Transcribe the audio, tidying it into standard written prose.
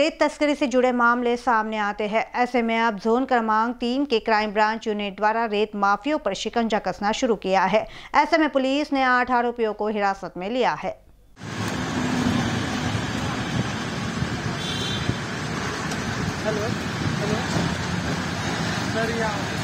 रेत तस्करी से जुड़े मामले सामने आते हैं। ऐसे में अब जोन क्रमांक 3 के क्राइम ब्रांच यूनिट द्वारा रेत माफियों पर शिकंजा कसना शुरू किया है। ऐसे में पुलिस ने 8 आरोपियों को हिरासत में लिया है। हेलो सर, यहाँ